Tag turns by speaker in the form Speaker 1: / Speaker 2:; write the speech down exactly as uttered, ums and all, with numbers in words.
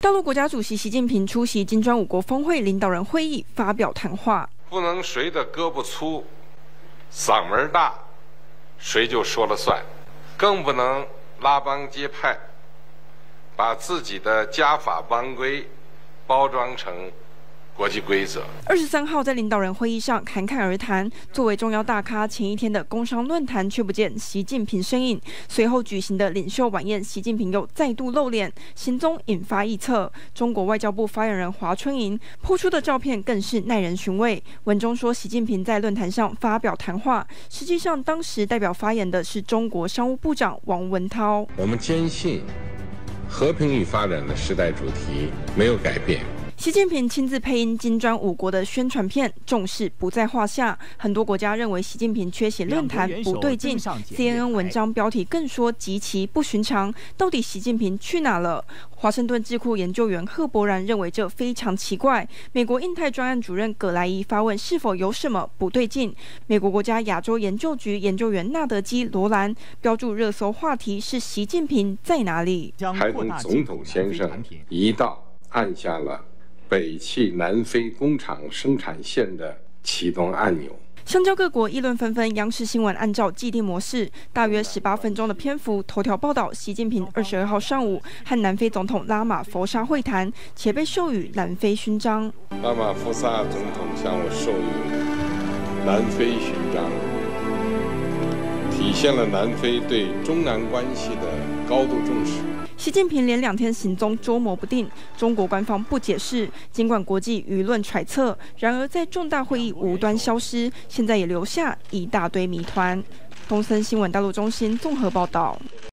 Speaker 1: 大陆国家主席习近平出席金砖五国峰会领导人会议，发表谈话。
Speaker 2: 不能谁的胳膊粗、嗓门大，谁就说了算，更不能拉帮结派，把自己的家法帮规包装成国际规则。
Speaker 1: 二十三号在领导人会议上侃侃而谈，作为重要大咖，前一天的工商论坛却不见习近平身影。随后举行的领袖晚宴，习近平又再度露脸，行踪引发臆测。中国外交部发言人华春莹抛出的照片更是耐人寻味。文中说，习近平在论坛上发表谈话，实际上当时代表发言的是中国商务部长王文涛。
Speaker 2: 我们坚信，和平与发展的时代主题没有改变。
Speaker 1: 习近平亲自配音金砖五国的宣传片，重视不在话下。很多国家认为习近平缺席论坛不对劲。C N N 文章标题更说极其不寻常。到底习近平去哪了？华盛顿智库研究员贺博然认为这非常奇怪。美国印太专案主任葛莱伊发问是否有什么不对劲。美国国家亚洲研究局研究员纳德基罗兰标注热搜话题是习近平在哪里？
Speaker 2: 拜登总统先生一到按下了北汽南非工厂生产线的启动按钮。
Speaker 1: 相较各国议论纷纷，央视新闻按照既定模式，大约十八分钟的篇幅，头条报道习近平二十二号上午和南非总统拉马福萨会谈，且被授予南非勋章。
Speaker 2: 拉马福萨总统向我授予南非勋章，体现了南非对中南关系的高度重视。
Speaker 1: 习近平连两天行踪捉摸不定，中国官方不解释，尽管国际舆论揣测，然而在重大会议无端消失，现在也留下一大堆谜团。东森新闻大陆中心综合报道。